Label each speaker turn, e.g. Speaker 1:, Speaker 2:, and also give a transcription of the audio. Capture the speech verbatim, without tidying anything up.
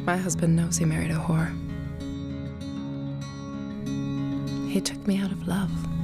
Speaker 1: My husband knows he married a whore. He took me out of love.